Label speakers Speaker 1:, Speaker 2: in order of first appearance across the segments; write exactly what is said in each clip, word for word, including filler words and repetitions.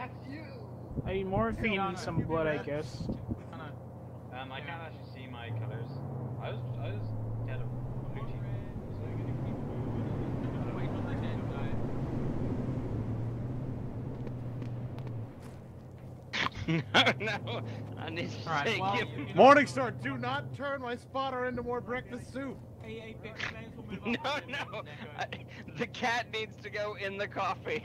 Speaker 1: That's you!
Speaker 2: I need morphine and some blood, I guess.
Speaker 1: Um, I can't actually see my colors. I was, I was dead of Gucci.
Speaker 3: No, no, I need to
Speaker 4: Alright,
Speaker 3: take
Speaker 4: well,
Speaker 3: you.
Speaker 4: you know,
Speaker 5: Morningstar, do not turn my spotter into more breakfast soup.
Speaker 4: Hey, hey, Fix, thanks for moving
Speaker 3: No,
Speaker 4: on.
Speaker 3: no, I, the cat needs to go in the coffee.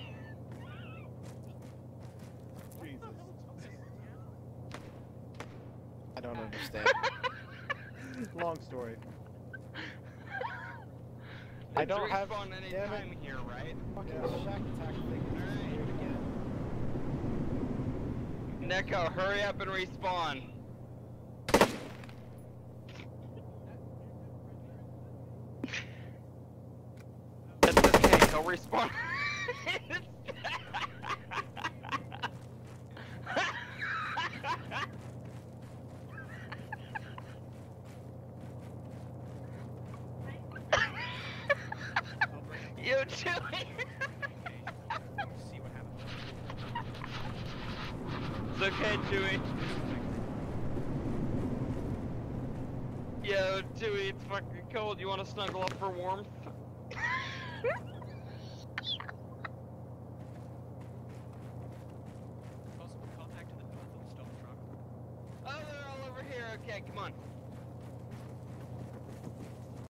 Speaker 5: Jesus. I don't understand. Long story. I don't have
Speaker 3: any
Speaker 5: damn
Speaker 3: time
Speaker 5: it.
Speaker 3: here, right?
Speaker 5: Fucking shack attack thing is weird again.
Speaker 3: Neko, hurry up and respawn. That's okay, he'll respawn. You Chewie! It's okay, Chewie. Yo, Chewie, it's fucking cold. You want to snuggle up for warmth? Oh, they're all over here. Okay, come on.